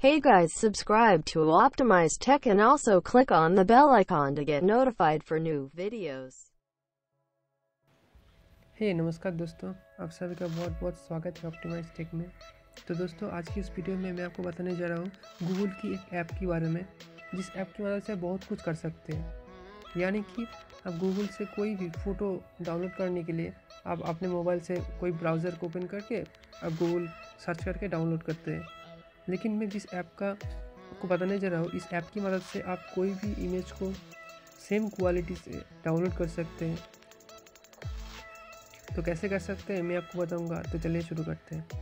Hey guys, subscribe to Optimize Tech and also click on the bell icon to get notified for new videos. नमस्कार दोस्तों, आप सभी का बहुत बहुत स्वागत है ऑप्टिमाइज टेक में। तो दोस्तों, आज की इस वीडियो में मैं आपको बताने जा रहा हूँ गूगल की एक ऐप के बारे में, जिस ऐप की मदद से बहुत कुछ कर सकते हैं। यानी कि आप गूगल से कोई भी फ़ोटो डाउनलोड करने के लिए आप अपने मोबाइल से कोई ब्राउज़र को ओपन करके आप गूगल सर्च करके डाउनलोड करते हैं। लेकिन मैं जिस ऐप को बताने जा रहा हूँ, इस ऐप की मदद से आप कोई भी इमेज को सेम क्वालिटी से डाउनलोड कर सकते हैं। तो कैसे कर सकते हैं मैं आपको बताऊंगा। तो चलिए शुरू करते हैं।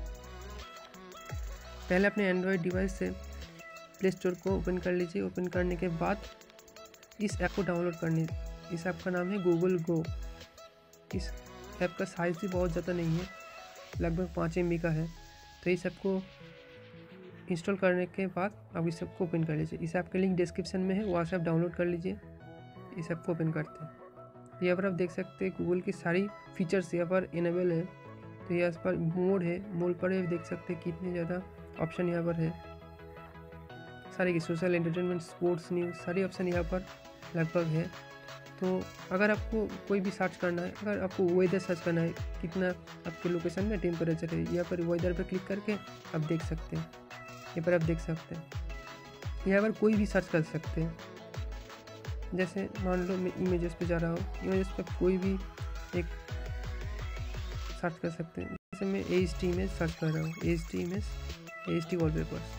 पहले अपने एंड्रॉयड डिवाइस से प्ले स्टोर को ओपन कर लीजिए। ओपन करने के बाद इस ऐप को डाउनलोड करनी। इस ऐप का नाम है गूगल गो। इस ऐप का साइज़ भी बहुत ज़्यादा नहीं है, लगभग 5 MB का है। तो इस ऐप को इंस्टॉल करने के बाद आप इस ऐप को ओपन कर लीजिए। इस ऐप का लिंक डिस्क्रिप्शन में है, वहाँ से आप डाउनलोड कर लीजिए। इस ऐप को ओपन करते हैं। यहाँ पर आप देख सकते हैं गूगल की सारी फीचर्स यहाँ पर इनेबल है। तो यहाँ पर मोड है, मोड पर देख सकते हैं कितने ज़्यादा ऑप्शन यहाँ पर है। सारे की सोशल, एंटरटेनमेंट, स्पोर्ट्स, न्यूज़, सारी ऑप्शन यहाँ पर लगभग है। तो अगर आपको कोई भी सर्च करना है, अगर आपको वेदर सर्च करना है, कितना आपके लोकेशन में टेम्परेचर है, यहाँ पर वेदर पर क्लिक करके आप देख सकते हैं। यहाँ पर आप देख सकते हैं, यहाँ पर कोई भी सर्च कर सकते हैं। जैसे मान लो मैं इमेजेस पे जा रहा हूँ, इमेजेस पे कोई भी एक सर्च कर सकते हैं। जैसे मैं HD इमेज सर्च कर रहा हूँ, HD इमेज, HD वॉलपेपर्स।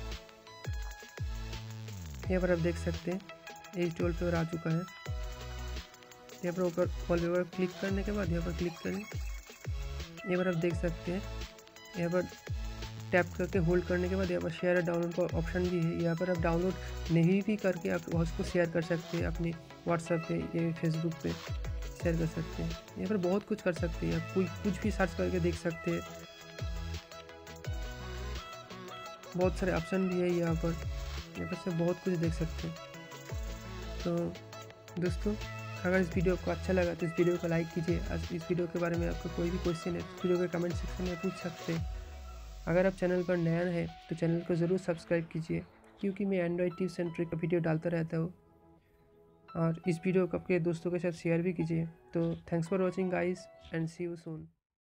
यहाँ पर आप देख सकते हैं HD वॉलपेपर आ चुका है। यहाँ पर ऊपर वॉलपेपर क्लिक करने के बाद यहाँ पर क्लिक करें। यहाँ पर आप देख सकते हैं, यहाँ पर टैप करके होल्ड करने के बाद यहाँ पर शेयर और डाउनलोड का ऑप्शन भी है। यहाँ पर आप डाउनलोड नहीं भी करके आप उसको शेयर कर सकते हैं, अपने व्हाट्सएप पे या फेसबुक पे शेयर कर सकते हैं। यहाँ पर बहुत कुछ कर सकते हैं, आप कोई कुछ भी सर्च करके देख सकते हैं। बहुत सारे ऑप्शन भी है यहाँ पर से बहुत कुछ देख सकते हैं। तो दोस्तों, अगर इस वीडियो को अच्छा लगा तो इस वीडियो को लाइक कीजिए। इस वीडियो के बारे में आपका कोई भी क्वेश्चन है इस वीडियो के कमेंट सेक्शन में पूछ सकते हैं। अगर आप चैनल पर नया है तो चैनल को ज़रूर सब्सक्राइब कीजिए, क्योंकि मैं एंड्रॉयड टिप्स एंड ट्रिक का वीडियो डालता रहता हूँ। और इस वीडियो को आपके दोस्तों के साथ शेयर भी कीजिए। तो thanks for watching guys and see you soon.